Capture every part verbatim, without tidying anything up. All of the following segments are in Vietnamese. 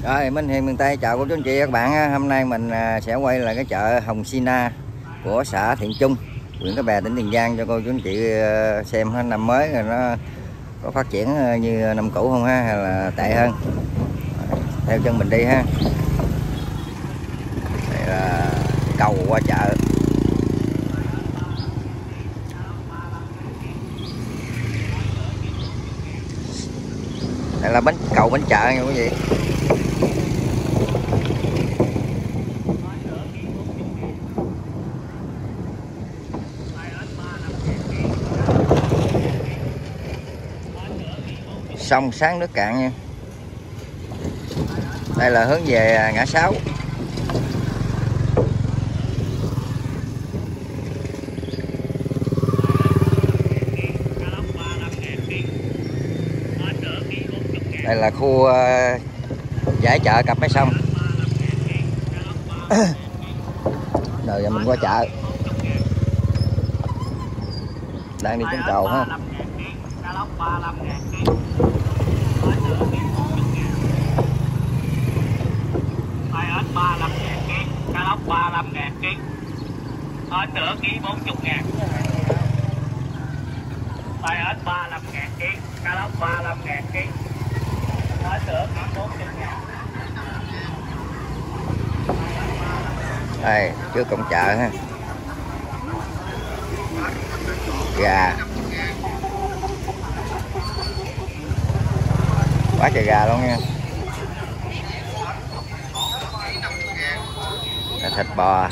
Rồi, Minh Hiền miền Tây chào cô chú anh chị và các bạn. Hôm nay mình sẽ quay lại cái chợ Hồng Sina của xã Thiện Trung, huyện Cái Bè, tỉnh Tiền Giang cho cô chú anh chị xem năm mới rồi nó có phát triển như năm cũ không ha, hay là tệ hơn. Theo chân mình đi ha. Đây là cầu qua chợ. Đây là bánh cầu bánh chợ nha quý vị. Sông sáng nước cạn nha. Đây là hướng về ngã sáu. Đây là khu uh, giải chợ cặp Máy Sông. Rồi giờ mình qua chợ. Đang đi trên cầu ha. ba mươi lăm ngàn ký, cá lóc ba mươi lăm ngàn ký, ếch nửa ký bốn mươi ngàn, tay ếch ba mươi lăm ngàn ký, cá lóc ba mươi lăm ngàn ký, ếch nửa ký bốn mươi ngàn. Đây trước cổng chợ ha. Gà quá trời gà luôn nha. Thịt bò.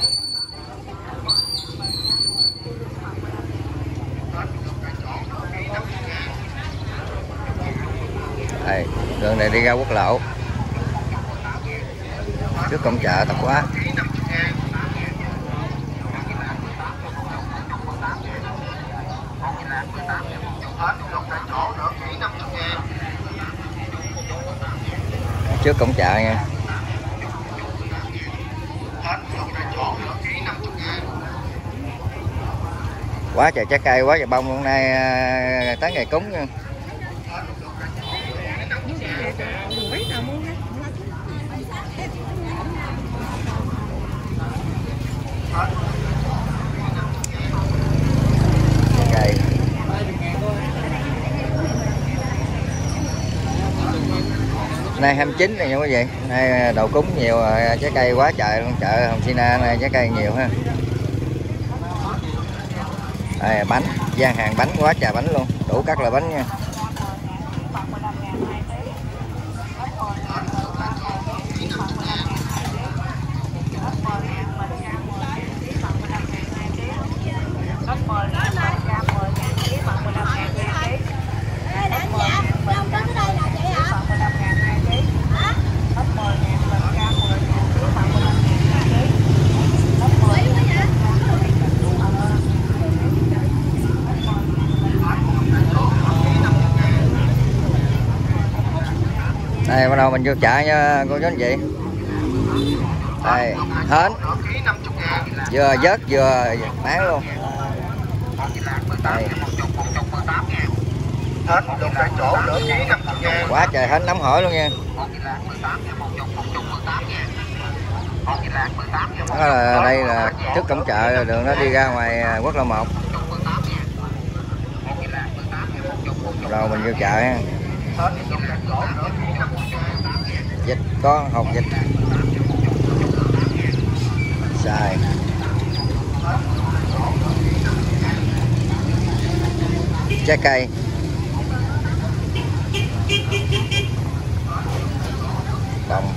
Đây, đường này đi ra quốc lộ. Trước cổng chợ thật quá. Trước cổng chợ nha. Quá trời trái cây, quá trời bông. Hôm nay tới ngày cúng nha. Cây. Nay hai mươi chín này nha quý vị. Nay đồ cúng nhiều, trái cây quá trời luôn. Chợ Hồng Sina này trái cây nhiều ha. Đây, bánh, gian hàng bánh quá trời bánh luôn, đủ các loại bánh nha. Đây bắt đầu mình vô chợ nha cô chú anh chị. Đây hến vừa vớt vừa bán luôn. Đây. Quá trời hến nóng hổi luôn nha. Đó là đây là trước cổng chợ, đường nó đi ra ngoài quốc lộ một. Rồi mình vô chợ nha. Vịt có hột vịt xài. Trái cây. Bông.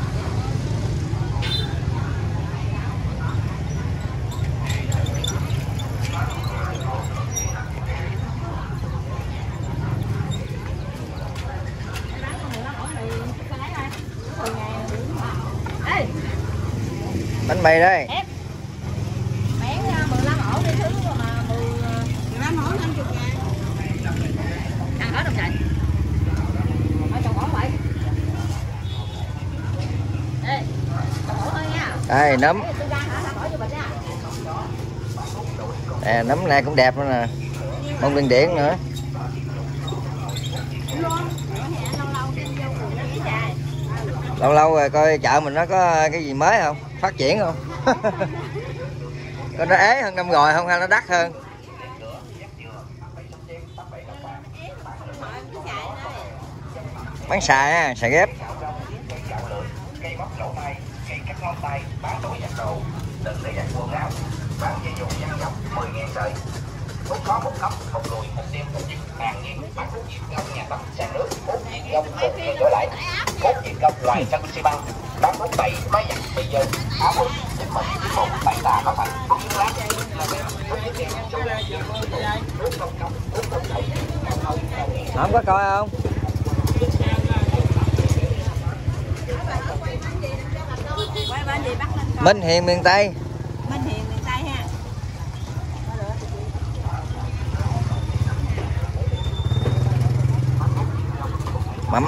Bánh mì đây. Bán mười lăm ổ đi thứ mà mười lăm ổ năm mươi ngàn. Ăn hết không vậy? Ở trồng ổ vậy. Ê, trồng ổ thôi nha. Đây nấm. À, nấm này cũng đẹp nữa nè. Bông điên điển nữa. Lâu lâu rồi coi chợ mình nó có cái gì mới không, phát triển không? Có nó ế hơn năm rồi không hay nó đắt hơn? Bán xài á, xài ghép. Cây móc lỗ tay, cây cắt ngón tay, bán đồ giặt đồ, đựng để giặt quần áo, bán dây dùng dăn dọc mười ngàn sợi. Hút có hút nóc, hút lùi, hút tim, hút dịch, hàng nghiêng, bán hút diệt gông nhà tắm, sàn nước, hút diệt gông, hút theo dõi lại, hút diệt gông loài sân xi măng, bán hút tẩy, máy giặt, bây giờ, áo quần, chính mình, một tẩy tà có thành, hút lá, không có coi không? Minh Hiền miền Tây. Minh Hiền miền Tây ha. Mắm.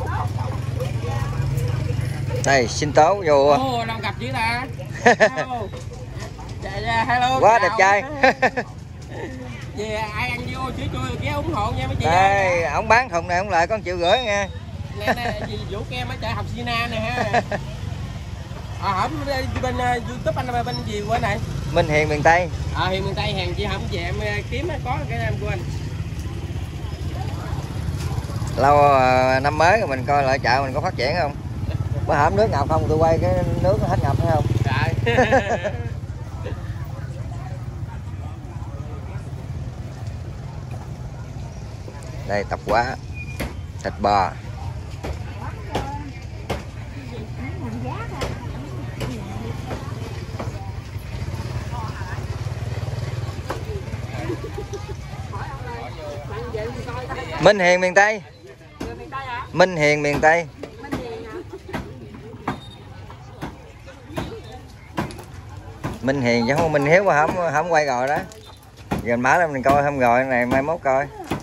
Đây xin tố vô. Ồ, đang gặp chị ta. Hello. Dạ, hello. Quá đẹp trai. Về ai ăn vô chứ chui ké ủng hộ nha mấy chị. Đây, ổng bán thùng này ổng lại con triệu rưỡi nha. Nè nè, chị Vũ Kem ở chợ Học Sina nè ha. À, hổng bên uh, YouTube anh bên gì của anh này? Minh Hiền miền Tây. Ờ à, Hiền miền Tây, hàng chị không về em kiếm có cái em của anh. Lâu uh, năm mới rồi mình coi lại chợ mình có phát triển không? Bữa hổm nước ngập không, tôi quay cái nước hết ngập phải không? Trời. Đây tập quá. Thịt bò. Minh Hiền miền Tây. Minh Hiền miền Tây. Minh Hiền chứ không Minh Hiếu mà không không quay rồi đó. Giờ mở lên mình coi không rồi này mai mốt coi.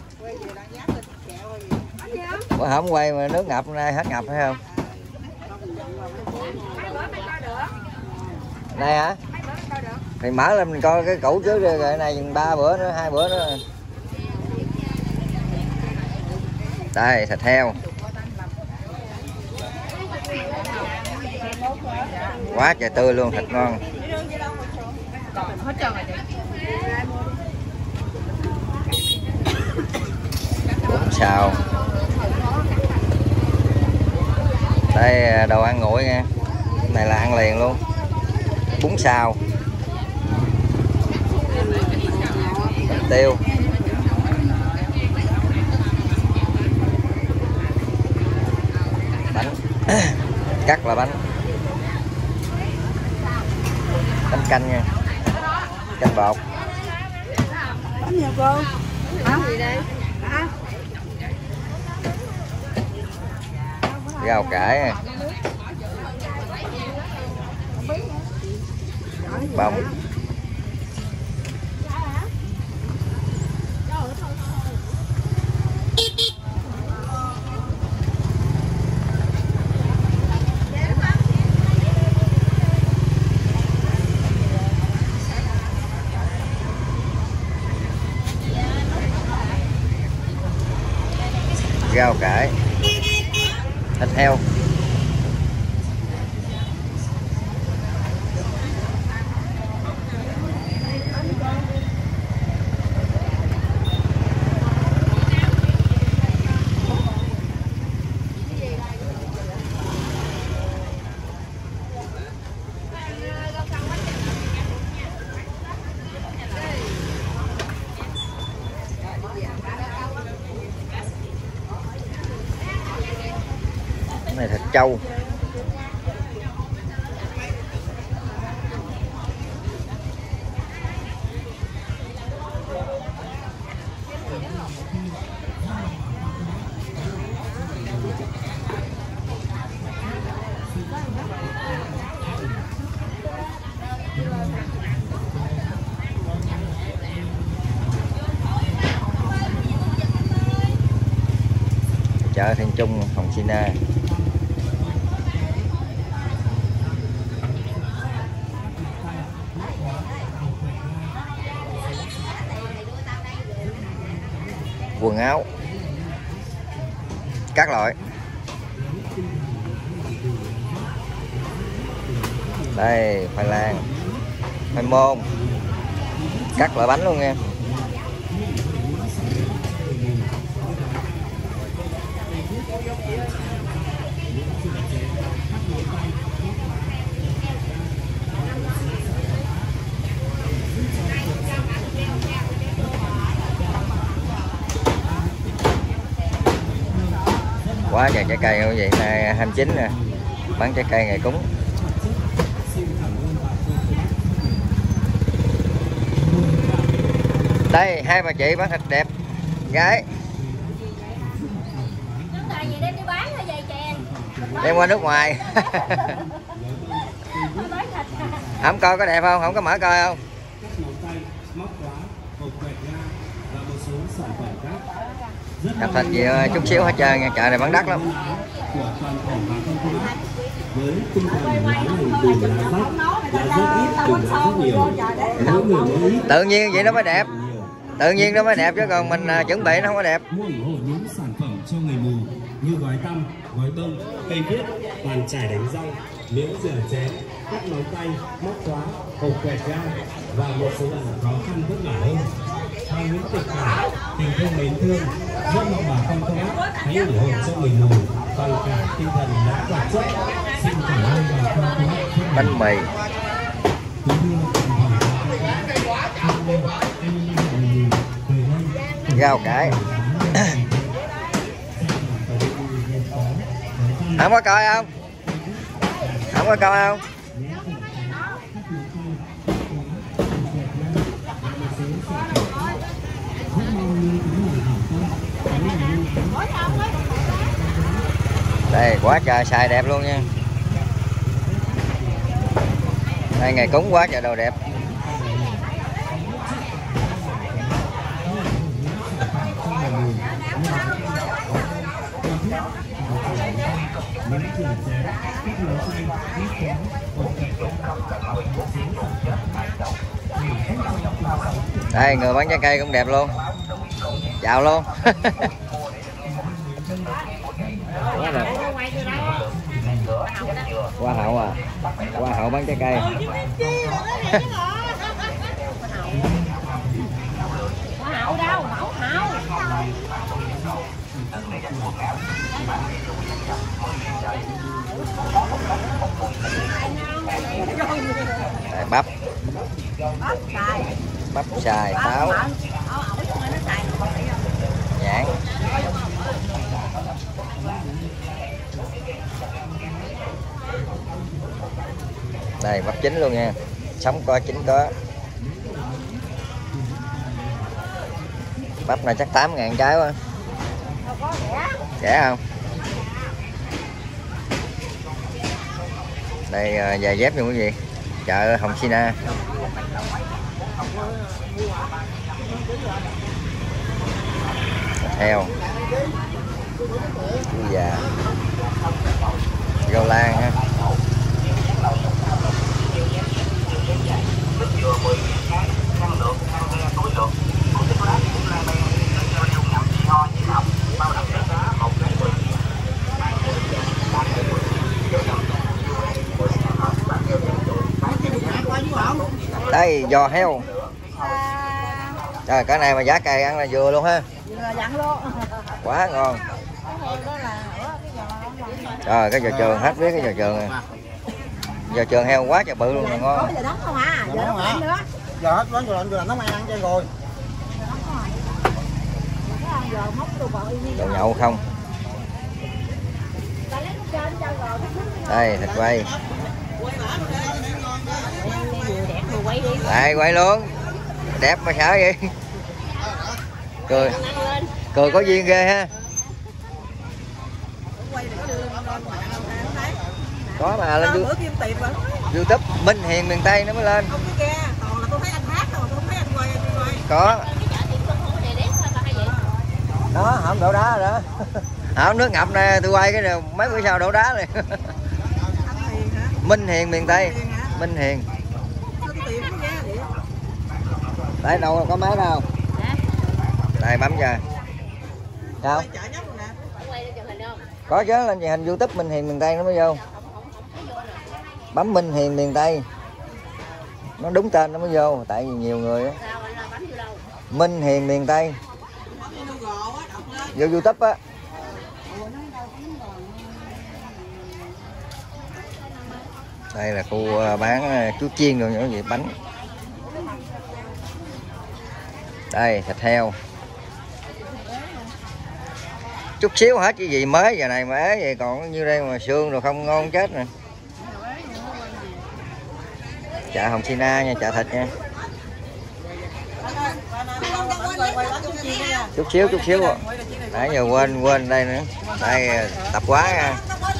Bữa không quay mà nước ngập nay hết ngập phải không? Đây hả? Thì mở lên mình coi cái cũ trước rồi cái này ba bữa nữa, hai bữa nữa. Đây thịt heo. Quá trời tươi luôn, thịt ngon. Bún xào. Đây đồ ăn nguội nha. Cái này là ăn liền luôn. Bún xào. Tiêu. Bánh. Cắt là bánh. Bánh canh nha. Canh bột. Bánh nha cô. Hả? Gì đây? Hả? Rau cải. Bông. Rau cải. Thịt heo. Cái này thịt trâu. Chợ Thành Trung, Hồng Sina. Quần áo các loại. Đây khoai lang, khoai môn, cắt loại bánh luôn nha. Quá trời trái cây quý vị, nay hai mươi chín nè, bán trái cây ngày cúng. Đây hai bà chị bán thịt đẹp gái. Đem đi bán hay vậy chèn? Đem qua nước ngoài. Không coi có đẹp không? Không có mở coi không? Cặp thịt gì chút xíu hết trơn nha, chợ này bán đắt lắm. Với tinh thần lá lành đùm lá rách là rất ít đùm lá rất nhiều. Mỗi người mỗi ít. Tự nhiên vậy nó mới đẹp. Tự nhiên nó mới đẹp chứ còn mình chuẩn bị nó không có đẹp. Mua ủng hộ những sản phẩm cho người mù như gói tăm, gói bông, cây viết, bàn chải đánh răng, miếng rửa chén, cắt móng tay, móc khóa, hộp quẹt ga và một số lần khó khăn vất vả hơn. Theo những kịch bản, tình thương mến thương, rất mong bà con các bác hãy ủng hộ cho người mù bằng cả tinh thần lẫn vật chất. Xin cảm ơn bà con các bác. Bánh mì. Rau cải. Không có coi không? Không có coi không? Đây quá trời xài đẹp luôn nha. Đây ngày cúng quá trời đồ đẹp. Đây người bán trái cây cũng đẹp luôn. Chào luôn. Quá đẹp. Hoa hậu à. Hoa hậu bán trái cây. Hoa hậu đâu, mẫu hậu. Đây, bắp. Bắp xài, táo. Nhãn. Đây bắp chín luôn nha. Sống có chín có. Bắp này chắc tám ngàn trái quá. Rẻ không? Đây giày dép nha quý vị. Chợ Hồng Sina. Heo. Chú già. Rau lan ha. Đây giò heo. Trời cái này mà giá cây ăn là vừa luôn ha. Quá ngon. Rồi cái giò trường hết biết cái giò trường này. Giò trường heo quá trời bự luôn là ngon. Giờ đóng không à? Giờ đóng không nữa. Giờ hết món rồi lạnh nó mang ăn cho rồi. Đồ nhậu không? Đây thịt quay. Đây quay luôn. Đẹp mà sợ vậy. Cười. Cười có duyên ghê ha. Có mà lên YouTube Minh Hiền miền Tây nó mới lên. Có. Đó hổng đổ đá rồi đó. Hổng nước ngập nè, tôi quay cái này mấy bữa sau đổ đá này. Minh Hiền miền Tây. Minh Hiền. Đấy đâu có máy đâu. Đây bấm cho. Sao? Có chứ, lên truyền hình YouTube Minh Hiền miền Tây nó mới vô. Bấm Minh Hiền miền Tây, nó đúng tên nó mới vô, tại vì nhiều người á. Minh Hiền miền Tây vô YouTube á. Đây là khu bán chú chiên rồi những gì bánh. Đây thịt heo. Chút xíu hết cái gì mới giờ này mà ế vậy, còn như đây mà xương rồi không ngon chết nè. Chợ Hồng Sina nha, chợ thịt nha. Chút xíu chút xíu à. Nãy giờ quên quên đây nữa. Đây tập quá nha.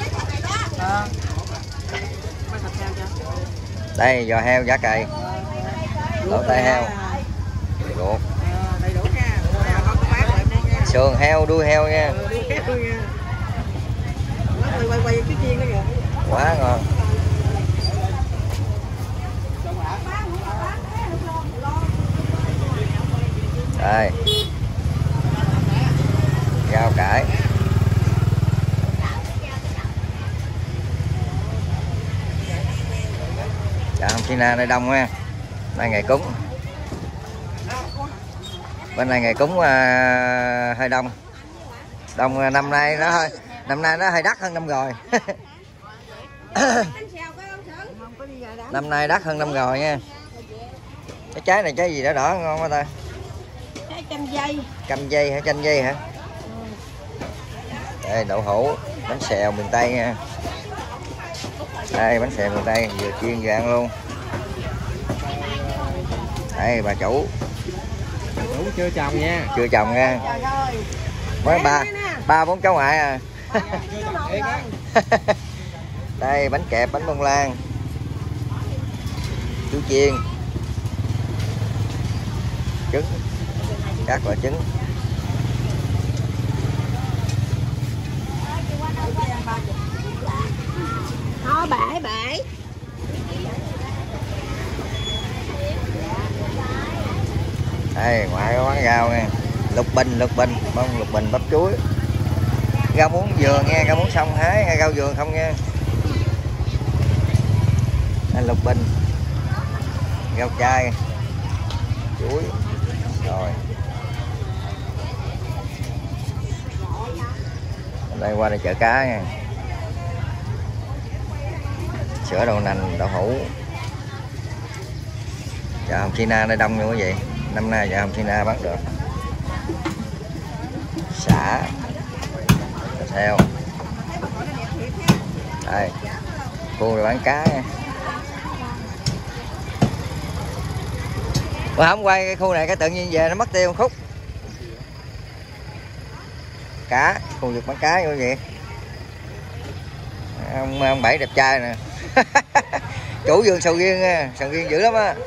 Đây giò heo giá cày, lỗ tai heo, luộc, sườn heo, đuôi heo nha. Quá ngon. Đây rau cải, chợ Hồng Sina đây đông ha. Đây ngày cúng, bên này ngày cúng uh, hơi đông. Đông năm nay nó hơi năm nay nó hơi đắt hơn năm rồi. Năm nay đắt hơn năm rồi nha. Cái trái này trái gì đó đỏ ngon quá ta? Trái chanh dây. Canh dây hả? Chanh dây hả? Đây đậu hũ, bánh xèo miền Tây nha. Đây bánh xèo miền Tây vừa chiên vừa ăn luôn. Đây bà chủ. Chủ chưa chồng nha. Chưa chồng nha. Mới ba ba bốn cháu ngoại à. Đây bánh kẹp, bánh bông lan, chú chiên, trứng, các loại trứng. Thôi bể bể. Đây ngoại có bán rau nha. Lục bình, lục bình, bông lục bình, bắp chuối. Rau muống dừa nghe, rau muống xong hái hay rau dừa không nha. Đây lục bình, rau chai, chuối. Rồi. Đây qua đây chợ cá nha. Sữa đậu nành, đậu hũ. Chợ Hồng Sina đây đông như quý vị. Năm nay chợ Hồng Sina bán được xả, thịt heo. Đây khu bán cá nha. Mà không quay cái khu này cái tự nhiên về nó mất tiêu một khúc. Cá, khu vực bán cá như vậy. Ông, ông Bảy đẹp trai nè. Chủ vườn sầu riêng nha, sầu riêng dữ lắm á.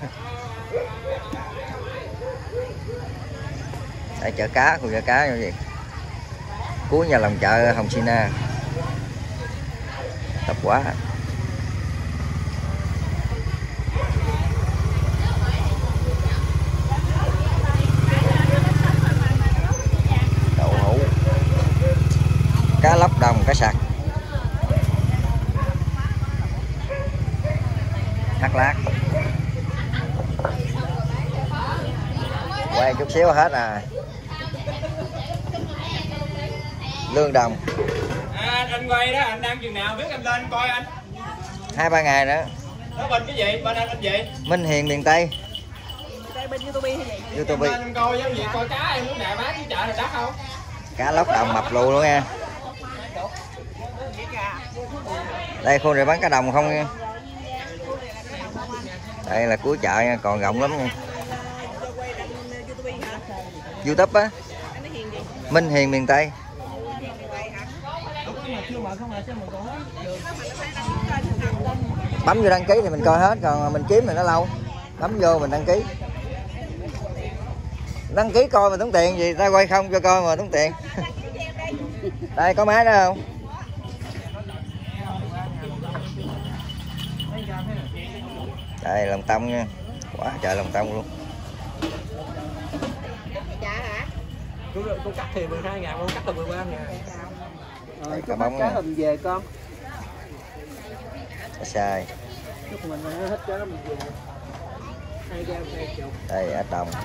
Đây chợ cá, khu chợ cá như vậy. Cuối nhà lòng chợ Hồng Sina. Tập quá. Đậu hũ, cá lóc đồng, cá sặc, thác lát. Quay chút xíu hết à. Lương đồng. À, anh quay đó, anh đang chừng nào biết em lên coi anh. Hai ba ngày nữa. Đó bên cái gì? Bên anh anh gì? Minh Hiền miền Tây. Bên YouTube hay gì? YouTube. Em lên coi giống gì coi cá em lúc nào bán cái chợ này đắt không? Cá lóc đồng mập lù luôn nha. Đây khu này bán cá đồng không nha. Đây là cuối chợ nha, còn rộng lắm nha. YouTube á. Minh Hiền miền Tây. Bấm vô đăng ký thì mình coi hết, còn mình kiếm thì nó lâu. Bấm vô mình đăng ký. Đăng ký coi mà tốn tiền gì, ta quay không cho coi mà tốn tiền. Đây có máy đó không? Đây lòng tông nha. Quá trời lòng tông luôn. Cô cắt thì mười hai ngàn, cô cắt là mười ba ngàn. Đây, cá bóng cá hình về con. Cá sai. Chúc mình hết cho nó mình về. Hai gram hai chục. Đây ếch đồng.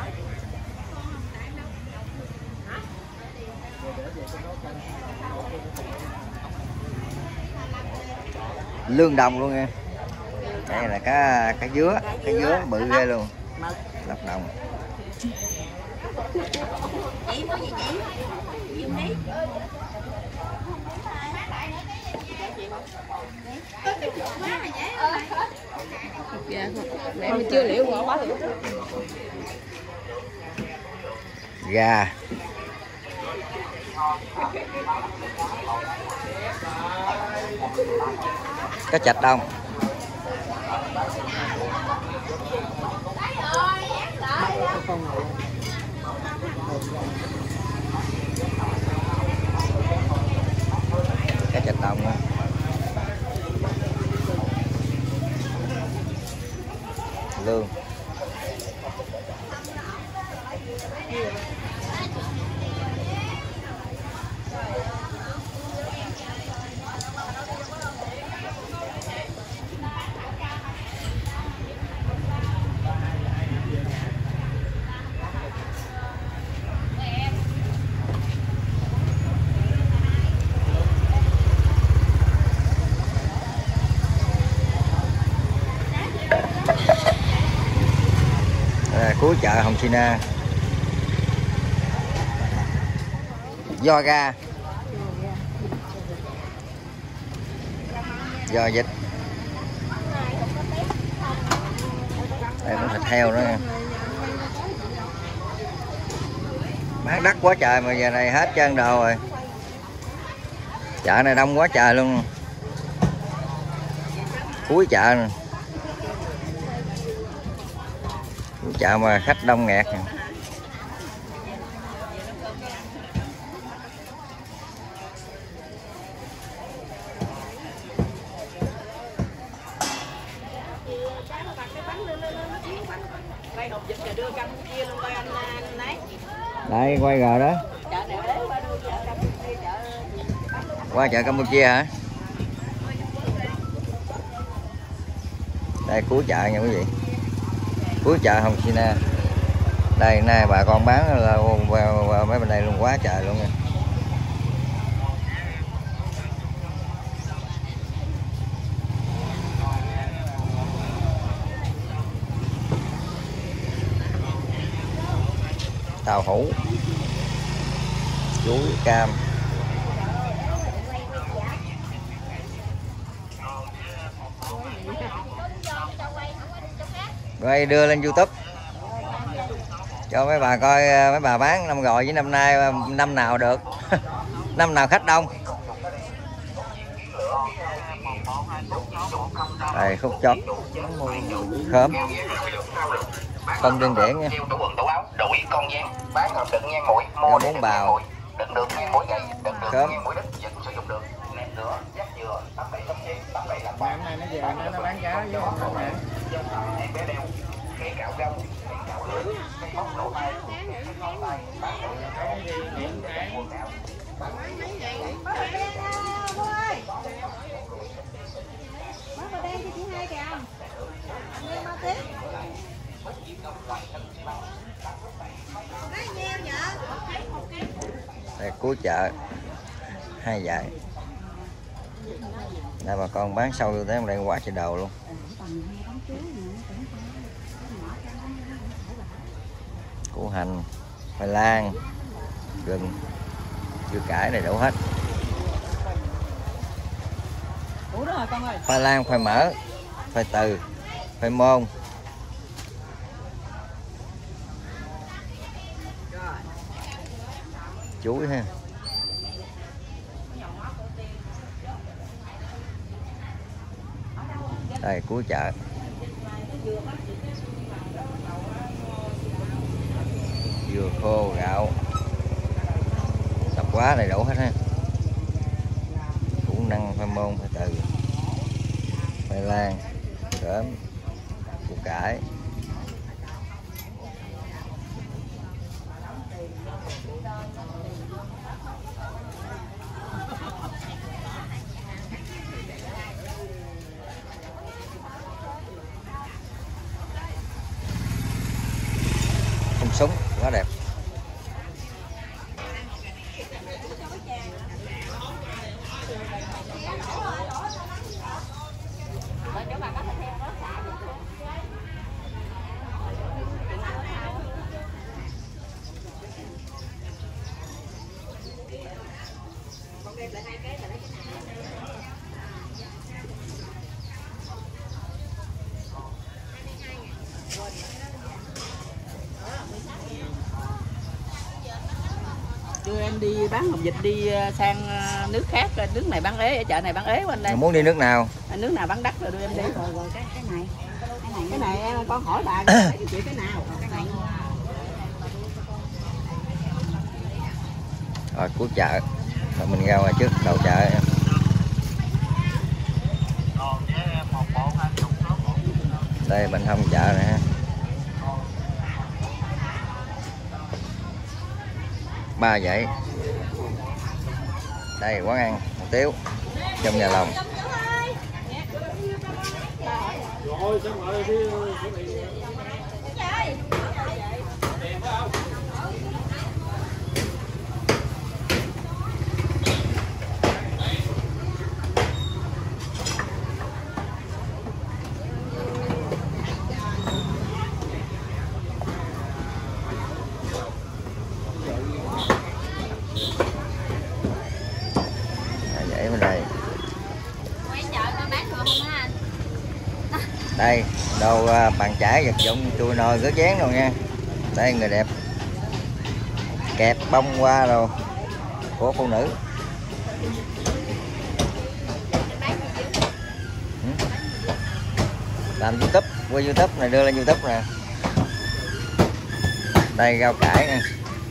Lương đồng luôn nha. Đây là cá cá dứa, cá dứa bự ghê luôn. Lọc đồng. Chị mua gì chị? Dùng đi. Dạ, mẹ mình chưa liệu mà bá liệu. Gà. Cá chạch đông. Cá chạch đông á. Lương. Cuối chợ Hồng Sina. Giò gà, giò vịt. Đây có thịt heo nữa nha. Bán đắt quá trời mà giờ này hết trơn đồ rồi. Chợ này đông quá trời luôn. Cuối chợ nè. Chợ mà khách đông nghẹt. Đây quay gờ đó. Qua chợ Campuchia hả? Đây cuối chợ nha quý vị. Cuối chợ Hồng Sina. Đây nay bà con bán là mấy bên đây luôn, quá trời luôn nha. Tàu hũ, chuối, cam. Rồi đưa lên YouTube cho mấy bà coi, mấy bà bán năm rồi với năm nay năm nào được. Năm nào khách đông. Đây khúc chót khóm không đơn giản nha. Rau muống bào, khóm. Hôm nay nó về nó, nó bán cá với con nè. Đây cuối chợ hai dải. Đây bà con bán sâu như thế mà đây quá trời đồ luôn. Củ hành, khoai lang, gừng, dưa cải đầy đủ hết. Khoai lang, khoai mỡ, khoai từ, khoai môn. Chuối ha. Đây cuối chợ. Dừa khô, gạo, sập quá đầy đủ hết ha. Củ năng, khoai môn, khoai từ, khoai lang, cớm, củ cải. súng quá đẹp. Đưa em đi bán hồng vịt đi sang nước khác, nước này bán ế, ở chợ này bán ế bên đây. Muốn đi nước nào? Nước nào bán đắt rồi đưa em đi. Rồi, rồi cái cái này. Cái này cái này em con hỏi bà cái chị cái nào? Cái này. Rồi cuối chợ. Rồi mình ra ngoài trước đầu chợ em. Đây bên hông chợ nè. Ba dãy. Đây quán ăn hủ tiếu trong nhà lòng. Dãy bên đây. Đây đồ bàn chải vật dụng chùi nồi rửa chén rồi nha. Đây người đẹp kẹp bông hoa rồi của phụ nữ. Làm YouTube, quay YouTube này đưa lên YouTube nè. Đây rau cải nha.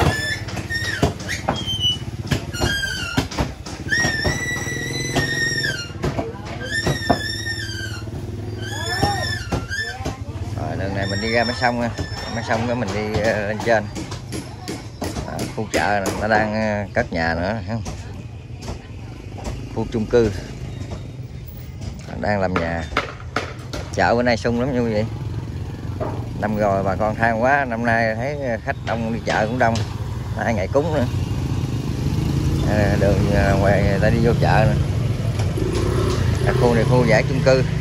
Rồi đường này mình đi ra mấy sông nha. Mấy sông cái mình đi uh, lên trên. À, khu chợ nó đang uh, cất nhà nữa không? Khu chung cư đang làm nhà. Chợ bữa nay sung lắm như vậy. Năm rồi bà con than quá, năm nay thấy khách đông đi chợ cũng đông. Hai ngày cúng nữa. À, đường ngoài người ta đi vô chợ nữa. À, khu này khu giải chung cư.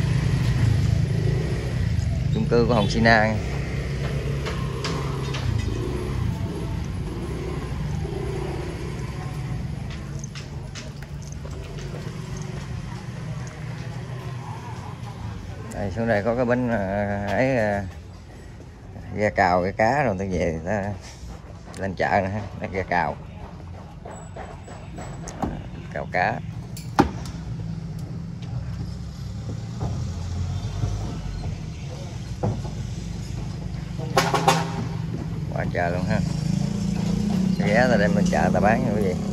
Chung cư của Hồng Sina. Đây, xuống đây có cái bánh ấy ghe cào cái cá rồi tôi về ta lên chợ nè, nó ghe cào cào cá. Qua chợ luôn ha. Sẽ ghé ta đem lên chợ ta bán như cái gì.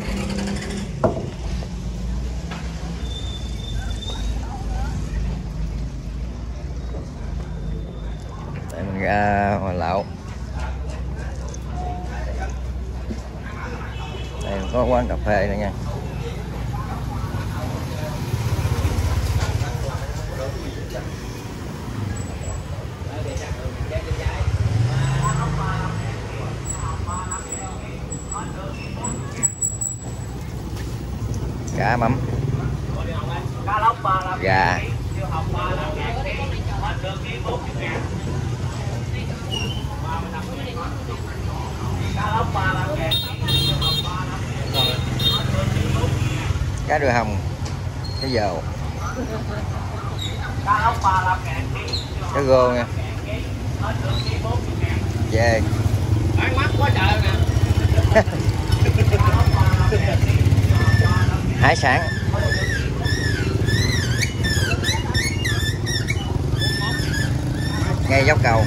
Để mình ra Hòa Lậu. Đây có quán cà phê nữa nha. Cá mắm, gà, cá đưa hồng, cái dầu, cái gô nha, dê. Hải sản. Ngay dốc cầu.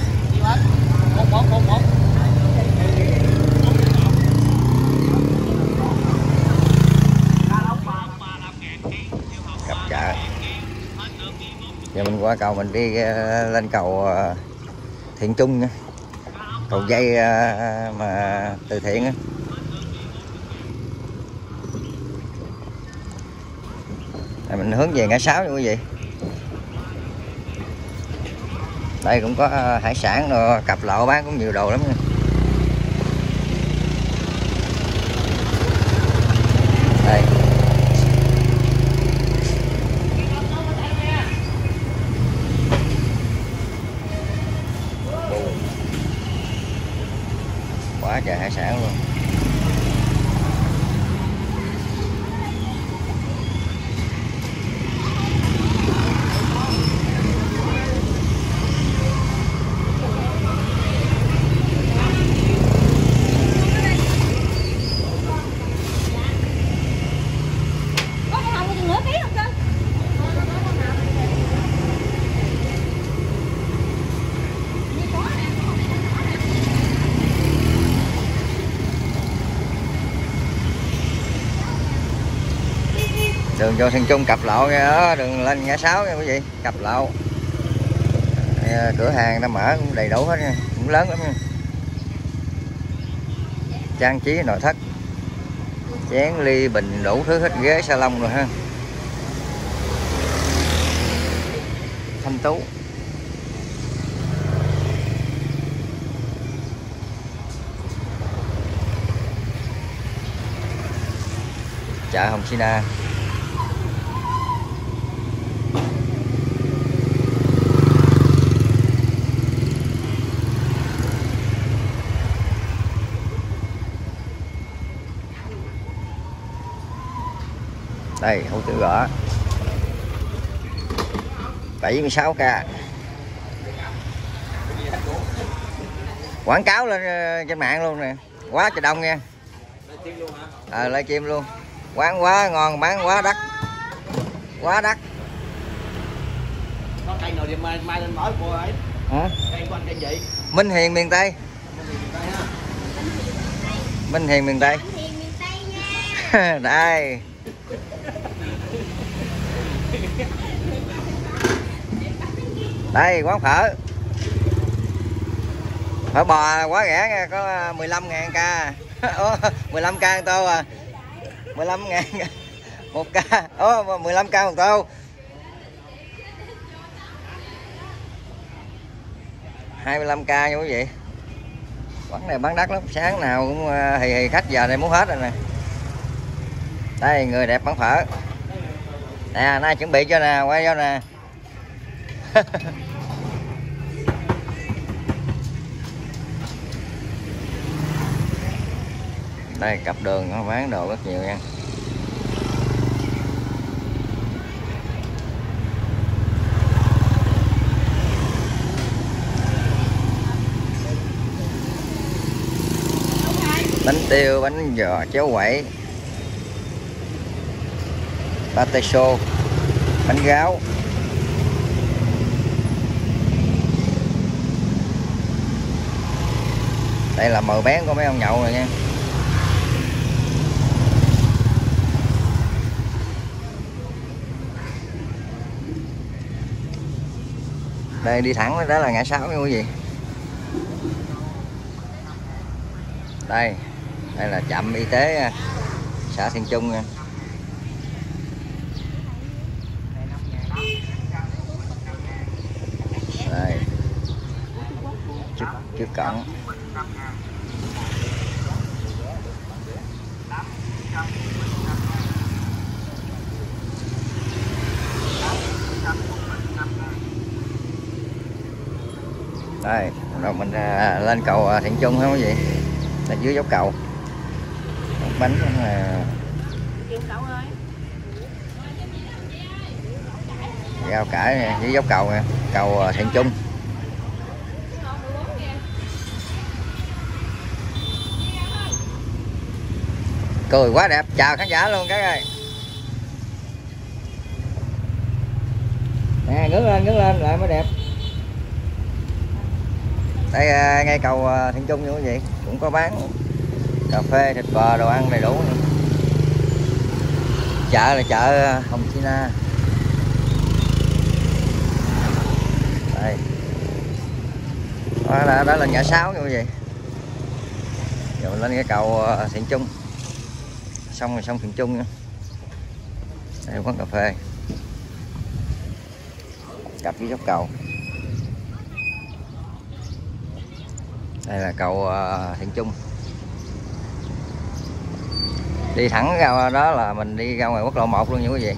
Cặp chợ. Giờ mình qua cầu mình đi lên cầu Thiện Trung nha. Cầu dây mà từ thiện á. Mình hướng về ngã sáu như quý vị. Đây cũng có hải sản rồi, cặp lậu bán cũng nhiều đồ lắm nha. quá trời hải sản luôn. Đường vô Thành Trung cặp lộ nha đó, đường lên ngã sáu nha quý vị, cặp lộ. Cửa hàng ta mở cũng đầy đủ hết nha, cũng lớn lắm nha. Trang trí nội thất, chén ly bình đủ thứ hết, ghế salon rồi ha. Thanh tú. Chợ Hồng Sina. Đây hủ tiếu gõ bảy mươi sáu k. Quảng cáo lên trên mạng luôn nè, quá trời đông nha. Ờ à, live stream luôn. Quán quá ngon, bán quá đắt, quá đắt. Có cây nào đi mai mai lên nói cô ấy. Hả? Cây của anh cây gì? Minh Hiền miền Tây. Minh Hiền miền Tây. Đây. Đây quán phở. Phở bò quá rẻ nha, có mười lăm ngàn k. mười lăm k một tô à. mười lăm ngàn một k. Ồ, mười lăm k một tô. hai mươi lăm k nha quý vị. Quán này bán đắt lắm, sáng nào cũng hì hì khách giờ này muốn hết rồi nè. Đây người đẹp bán phở. Nè, nay chuẩn bị cho nè, quay vô nè. Đây cặp đường nó bán đồ rất nhiều nha. Bánh tiêu, bánh giò, chéo quẩy, pate xô, bánh gáo. Đây là mồi bén của mấy ông nhậu rồi nha. Đây đi thẳng đó là ngã sáu nha quý vị. Đây, đây là trạm y tế xã Thiện Trung nha. Đây, trước, trước cổng. Đây, rồi mình à, lên cầu à, Thiện Trung không quý vị? Là dưới dốc cầu. Bánh là rau cải này, dưới dốc cầu nè, cầu à, Thiện Trung. Cười quá đẹp, chào khán giả luôn các ơi. Nè, ngước lên, ngước lên lại mới đẹp. Đây ngay cầu Thiện Trung như quý vị, cũng có bán cà phê, thịt bò, đồ ăn đầy đủ. Chợ là chợ Hồng Sina. Đây. Đó, đó, đó là ngã sáu như quý vị. Rồi lên cái cầu Thiện Trung. Xong rồi xong Thiện Trung nữa. Đây quán cà phê. Cặp với dốc cầu. Đây là cầu Thiện Trung. Đi thẳng ra đó là mình đi ra ngoài quốc lộ một luôn nha quý vị.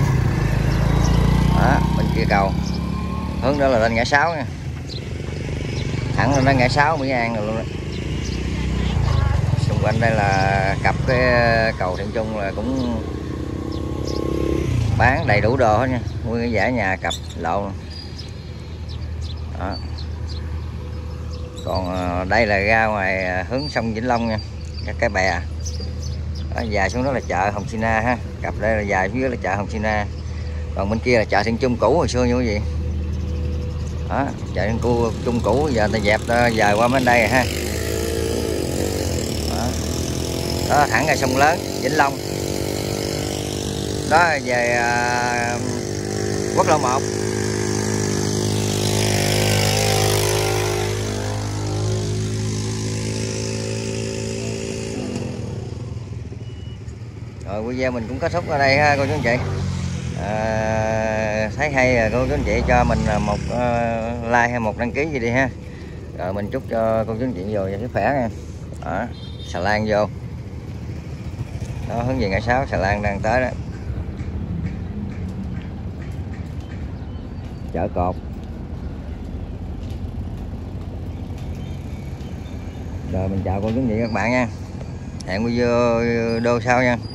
Đó, bên kia cầu. Hướng đó là lên ngã sáu nha. thẳng lên đó ngã sáu Mỹ An rồi luôn đó. Xung quanh đây là cặp cái cầu Thiện Trung là cũng bán đầy đủ đồ hết nha, nguyên cái dãy nhà cặp lộn đó. Còn đây là ra ngoài hướng sông Vĩnh Long nha, cái, cái bè đó, dài xuống đó là chợ Hồng Sina ha, cặp đây là dài phía là chợ Hồng Sina, còn bên kia là chợ Thiện Trung cũ hồi xưa như cái gì đó, chợ Thiện Trung cũ giờ ta dẹp dời qua bên đây rồi ha. Đó. Đó thẳng ra sông lớn Vĩnh Long đó, về à, quốc lộ một. Rồi video mình cũng kết thúc ở đây ha cô chú anh chị. À, thấy hay cô chú anh chị cho mình một uh, like hay một đăng ký gì đi ha. Rồi mình chúc cho cô chú anh chị vô và sức khỏe nha. Đó, xà lan vô. Đó, hướng về ngã sáu xà lan đang tới đó. Chợ cột. Rồi mình chào cô chú anh chị các bạn nha. Hẹn video đô sau nha.